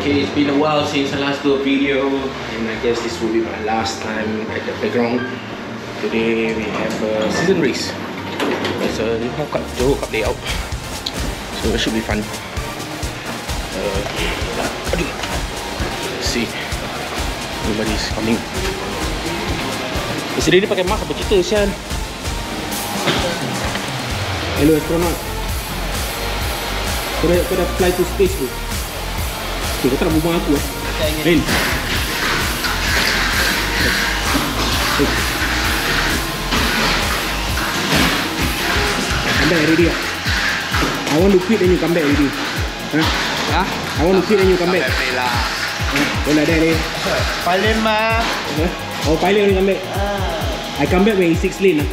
Okay, it's been a while since I last do a video, and I guess this will be my last time at the playground. Today we have a season race. It's a new Cup layout, so it should be fun. Let's see, nobody's coming. Yesterday dia pakai mask apa cerita sian? Hello astronaut. Kau dah fly to space tu? Okay, kau tak nak berbual aku Rin. Come back already. I want to quit and you come back already. Huh? I want to quit and you come back. Don't like that Pilot mah. Oh, pilot only come back. I come back when it's 6 lane.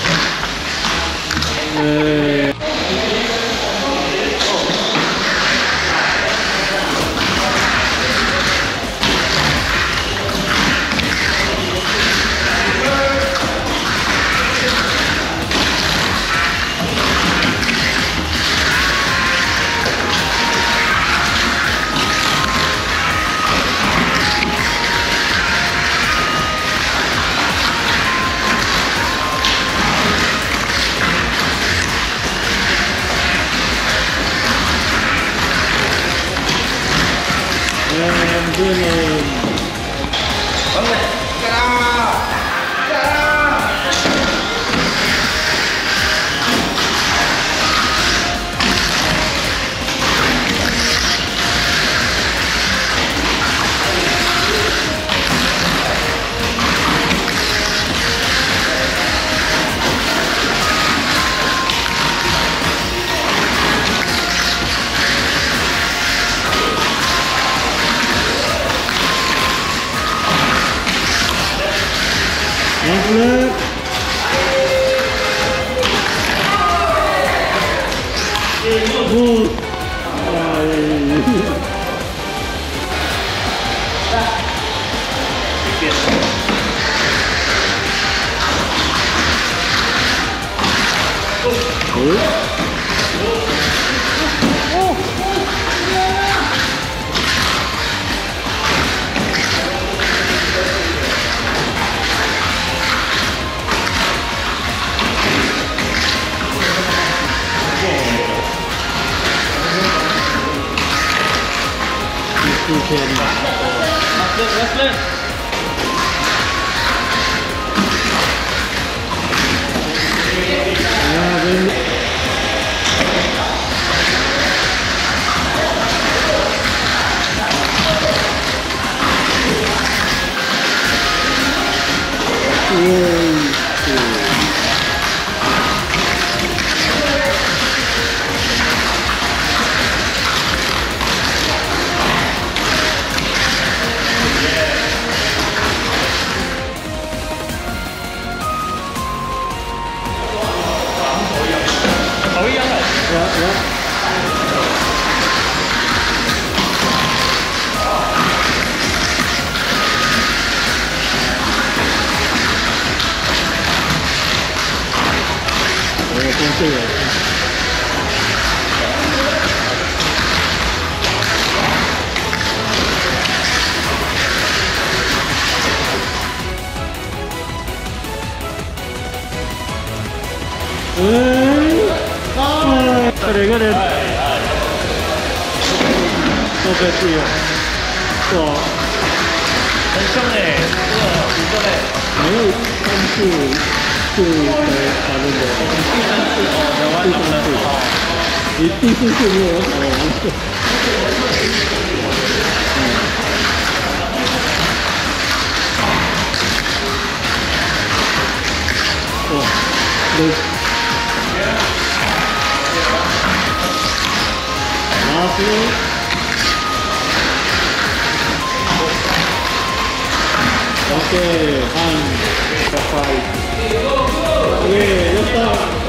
Okay, and the fight. Okay, let's start.